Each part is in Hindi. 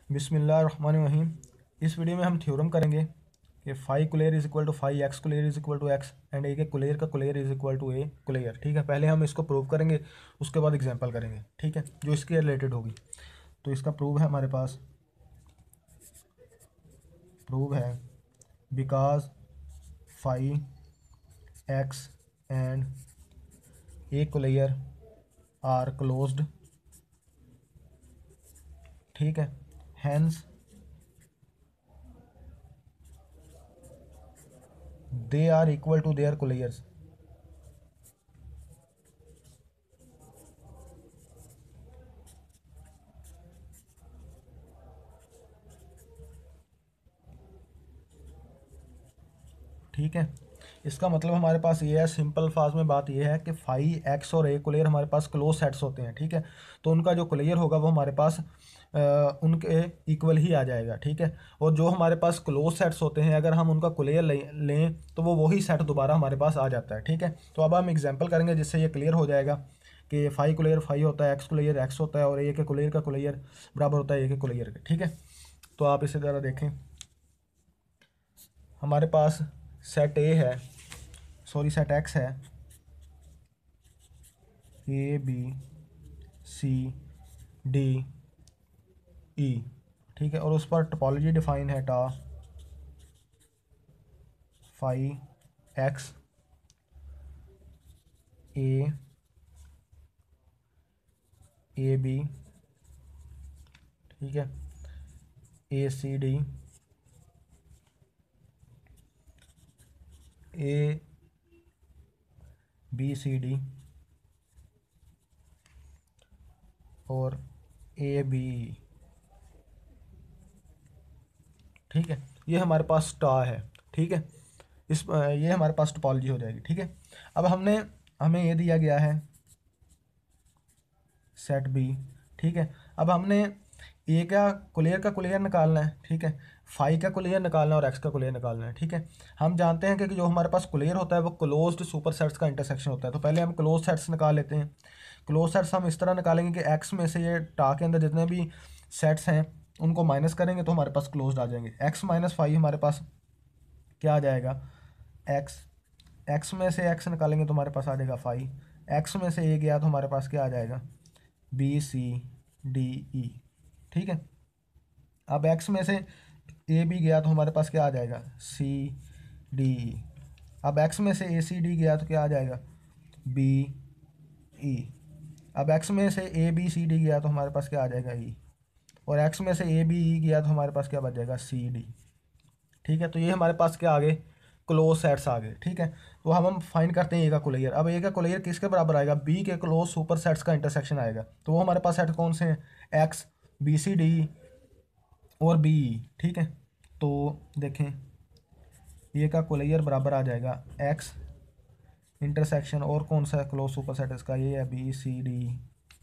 बिस्मिल्लाहिर्रहमानिर्रहीम। इस वीडियो में हम थ्योरम करेंगे कि phi closure is equal to phi X closure is equal to X and A के कुलेयर का closure is equal to A closure. ठीक है, पहले हम इसको प्रूव करेंगे, उसके बाद एग्जांपल करेंगे। ठीक है, जो इसके रिलेटेड होगी। तो इसका प्रूव है हमारे पास, प्रूव है because phi X and A closure are closed. ठीक है, hence they are equal to their colliers। ठीक है, इसका मतलब हमारे पास ये है, सिंपल फाज में बात ये है कि फाई एक्स और ए कुलेयर हमारे पास क्लोज सेट्स होते हैं। ठीक है, तो उनका जो कुलेयर होगा वो हमारे पास उनके इक्वल ही आ जाएगा। ठीक है, और जो हमारे पास क्लोज सेट्स होते हैं अगर हम उनका कुलेयर लें तो वो वही सेट दोबारा हमारे पास आ जाता है। ठीक है, तो अब हम एग्जाम्पल करेंगे जिससे ये क्लियर हो जाएगा कि फाई कुलेयर फाई होता है, एक्स कुलेयर एक्स होता है और ए के कुलेयर का कुलेयर बराबर होता है ए के कुलेयर के। ठीक है, तो आप इसे ज़रा देखें। हमारे पास सेट ए है, सॉरी सेट एक्स है, ए बी सी डी ई। ठीक है, और उस पर टोपोलॉजी डिफाइन है टा फाई एक्स ए बी, ठीक है, A C D, A B C D और ए बी। ठीक है, ये हमारे पास स्टार है। ठीक है, ये हमारे पास टोपोलॉजी हो जाएगी। ठीक है, अब हमें ये दिया गया है सेट बी। ठीक है, अब हमने ए का कुलेयर निकालना है। ठीक है, फाई का कुलेयर निकालना है और एक्स का कुलेयर निकालना है। ठीक है, हम जानते हैं कि जो हमारे पास कुलेयर होता है वो क्लोज्ड सुपर सेट्स का इंटरसेक्शन होता है। तो पहले हम क्लोज सेट्स निकाल लेते हैं। क्लोज सेट्स हम इस तरह निकालेंगे कि एक्स में से ये टा के अंदर जितने भी सेट्स हैं उनको माइनस करेंगे तो हमारे पास क्लोज्ड आ जाएंगे। एक्स माइनस फाई हमारे पास क्या आ जाएगा, एक्स में से एक्स निकालेंगे तो हमारे पास आ जाएगा फाई। एक्स में से ए गया तो हमारे पास क्या आ जाएगा, बी सी डी ई। ठीक है, अब एक्स में से ए बी गया तो हमारे पास क्या आ जाएगा, सी डी ई। अब एक्स में से ए सी डी गया तो क्या आ जाएगा, बी ई। अब एक्स में से ए बी सी डी गया तो हमारे पास क्या आ जाएगा, ई। और एक्स में से ए बी ई गया तो हमारे पास क्या बच जाएगा, सी डी। ठीक है, तो ये हमारे पास क्या आ गए, क्लोज सेट्स आ गए। ठीक है, तो हम फाइंड करते हैं ए का कुलेयर। अब ए का कुलेयर किसके बराबर आएगा, बी के क्लोज सुपर सेट्स का इंटरसेक्शन आएगा। तो वो हमारे पास सेट कौन से हैं, एक्स बी सी डी और बी ई। ठीक है, तो देखें ए का कुलेयर बराबर आ जाएगा एक्स इंटरसेक्शन और कौन सा क्लोज सुपर सेट इसका, ये है बी सी डी।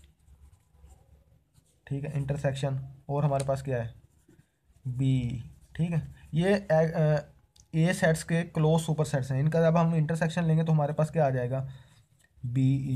ठीक है, इंटरसेक्शन और हमारे पास क्या है, बी। ठीक है, ये ए सेट्स के क्लोज सुपर सेट्स हैं। इनका जब हम इंटरसेक्शन लेंगे तो हमारे पास क्या आ जाएगा, बी ई।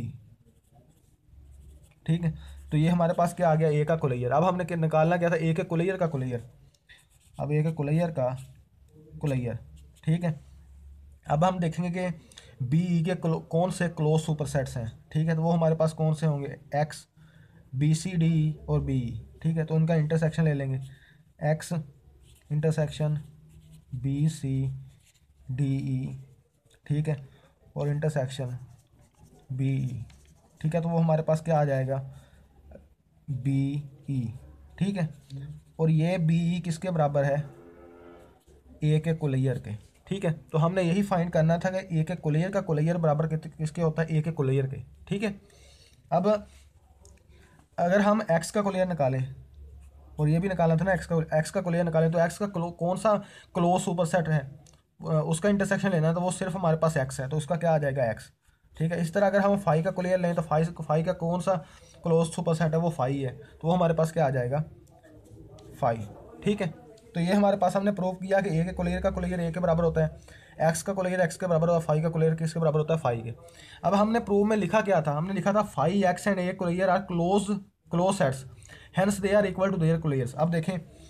ठीक है, तो ये हमारे पास क्या आ गया, ए का कुलेयर। अब हमने निकालना क्या था, ए के कुलेयर का कुलेयर। अब ए के कुलेयर का कुलेयर। ठीक है, अब हम देखेंगे कि बी ई के कौन से क्लोज सुपर सेट्स हैं। ठीक है, तो वो हमारे पास कौन से होंगे, एक्स बी सी डी और बी ई। ठीक है, तो उनका इंटरसेक्शन ले लेंगे, X intersection B C D E. ठीक है, और इंटरसेक्शन बी ई। ठीक है, तो वो हमारे पास क्या आ जाएगा, बी ई। ठीक है, और ये बी ई किसके बराबर है, ए के कुलेयर के। ठीक है, तो हमने यही फाइंड करना था कि ए के कुलेयर का कुलेयर बराबर किसके होता है, ए के कुलेयर के। ठीक है, अब अगर हम एक्स का कुलेयर निकालें और ये भी निकालना था ना, एक्स का कुलेयर निकालें तो एक्स का कौन सा क्लोज सुपर सेट है उसका इंटरसेक्शन लेना है, तो वो सिर्फ हमारे पास एक्स है तो उसका क्या आ जाएगा, एक्स। ठीक है, इस तरह अगर हम फाई का कुलेयर लें तो फाई का कौन सा क्लोज सुपर सेट है, वो फाई है, तो वो हमारे पास क्या आ जाएगा, फाई। ठीक है, तो ये हमारे पास हमने प्रूव किया कि ए के कुलेयर का कुलेयर ए के बराबर होता है, एक्स का कुलेयर एक्स के बराबर होता है, फाई का कुलेयर किसके बराबर होता है, फाई के। अब हमने प्रूव में लिखा क्या था, हमने लिखा था phi X and A closure are close sets, hence they are equal to their closures. अब देखें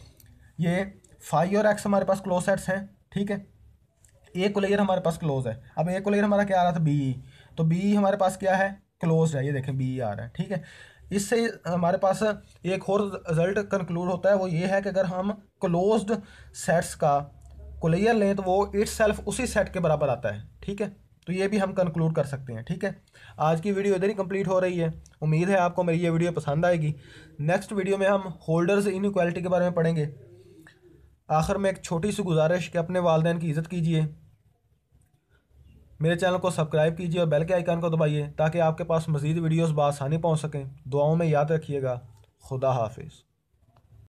ये फाई और एक्स हमारे पास क्लोज सेट्स हैं, ठीक है। ए को लेयर हमारे पास क्लोज है। अब ए को लेयर हमारा क्या आ रहा था, बी, तो बी हमारे पास क्या है, क्लोज है, ये देखें बी आ रहा है, ठीक है। इससे हमारे पास एक और रिजल्ट कंक्लूड होता है, वो ये है कि अगर हम क्लोज्ड सेट्स का कोलेयर लें तो वो इट सेल्फ उसी सेट के बराबर आता है, ठीक है। तो ये भी हम कंक्लूड कर सकते हैं, ठीक है। आज की वीडियो इधर ही कंप्लीट हो रही है। उम्मीद है आपको मेरी ये वीडियो पसंद आएगी। नेक्स्ट वीडियो में हम होल्डर्स इनइक्वालिटी के बारे में पढ़ेंगे। आखिर में एक छोटी सी गुजारिश कि अपने वालिदैन की इज़्ज़त कीजिए, मेरे चैनल को सब्सक्राइब कीजिए और बेल के आइकन को दबाइए ताकि आपके पास मज़ीद वीडियोस बआसानी पहुंच सकें। दुआओं में याद रखिएगा। खुदा हाफिज़।